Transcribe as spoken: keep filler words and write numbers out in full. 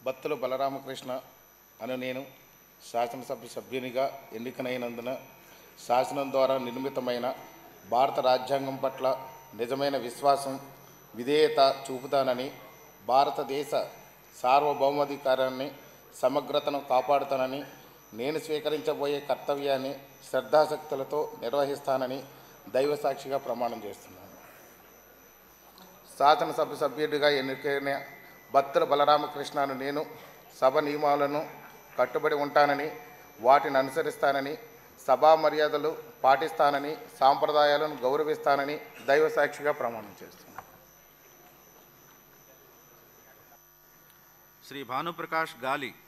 బత్తుల బలరామకృష్ణ అను నేను శాసనసభ సభ్యునిగా ఎన్నికైనందున శాసనం ద్వారా నిర్మితమైన భారత రాజ్యాంగం పట్ల నిజమైన విశ్వాసం, విధేయత చూపుతానని, భారతదేశ సార్వభౌమాధికారాన్ని, సమగ్రతను కాపాడుతానని, నేను స్వీకరించబోయే కర్తవ్యాన్ని శ్రద్ధాశక్తులతో నిర్వహిస్తానని దైవసాక్షిగా ప్రమాణం చేస్తున్నాను. శాసనసభ సభ్యుడిగా ఎన్నికైన బత్తుల బలరామకృష్ణను నేను సభ నియమాలను కట్టుబడి ఉంటానని, వాటిని అనుసరిస్తానని, సభా మర్యాదలు పాటిస్తానని, సాంప్రదాయాలను గౌరవిస్తానని దైవసాక్షిగా ప్రమాణం చేస్తున్నాను. శ్రీ భానుప్రకాష్ గాలి.